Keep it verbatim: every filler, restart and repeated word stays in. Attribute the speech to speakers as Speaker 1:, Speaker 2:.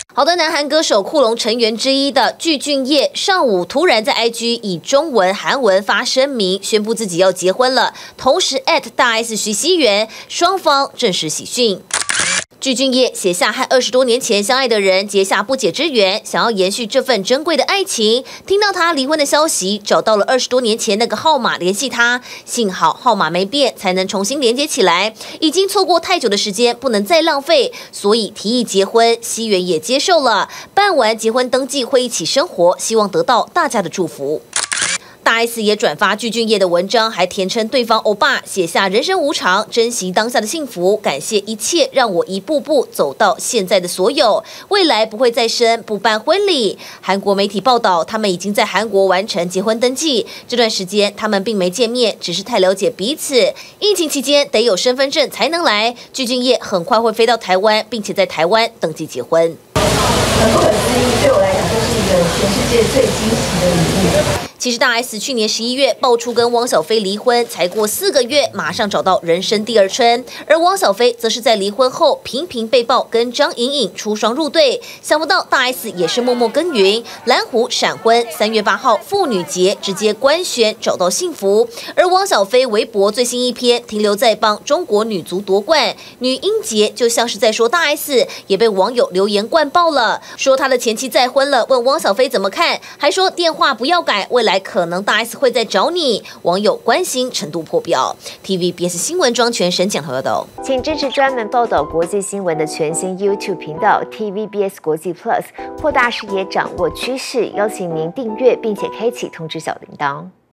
Speaker 1: 好的，南韩歌手酷龙成员之一的具俊晔，上午突然在 I G 以中文、韩文发声明，宣布自己要结婚了，同时 at 大 S 徐熙媛，双方证实喜讯。具俊晔写下和二十多年前相爱的人结下不解之缘，想要延续这份珍贵的爱情。听到他离婚的消息，找到了二十多年前那个号码联系他，幸好号码没变，才能重新连接起来。已经错过太久的时间，不能再浪费，所以提议结婚，熙媛也接受了。办完结婚登记会一起生活，希望得到大家的祝福。大 S 也转发具俊晔的文章，还填称对方欧巴，写下人生无常，珍惜当下的幸福，感谢一切让我一步步走到现在的所有，未来不会再生，不办婚礼。韩国媒体报道，他们已经在韩国完成结婚登记，这段时间他们并没见面，只是太了解彼此。疫情期间得有身份证才能来，具俊晔很快会飞到台湾，并且在台湾登记结婚。
Speaker 2: 很不可思议，对我来讲就是一个全世界最惊喜的礼物。
Speaker 1: 其实大 S 去年十一月爆出跟汪小菲离婚，才过四个月，马上找到人生第二春。而汪小菲则是在离婚后频频被曝跟张颖颖出双入对，想不到大 S 也是默默耕耘，蓝湖闪婚，三月八号妇女节直接官宣找到幸福。而汪小菲微博最新一篇停留在帮中国女足夺冠，女英杰就像是在说大 S， 也被网友留言灌爆了，说他的前妻再婚了，问汪小菲怎么看，还说电话不要改，未来可能大 S 会再找你，网友关心程度破表。T V B S 新闻庄全沈讲报道，
Speaker 3: 请支持专门报道国际新闻的全新 YouTube 频道 T V B S 国际 Plus， 扩大视野，掌握趋势。邀请您订阅并且开启通知小铃铛。